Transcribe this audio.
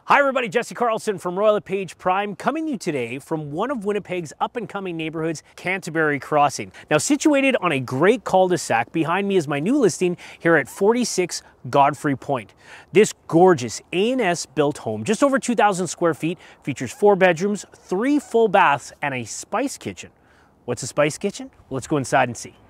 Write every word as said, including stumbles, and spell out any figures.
Hi everybody, Jesse Carlson from Royal LePage Prime coming to you today from one of Winnipeg's up-and-coming neighborhoods, Canterbury Crossing. Now situated on a great cul-de-sac, behind me is my new listing here at forty-six Gottfried Point. This gorgeous A and S built home, just over two thousand square feet, features four bedrooms, three full baths, and a spice kitchen. What's a spice kitchen? Well, let's go inside and see.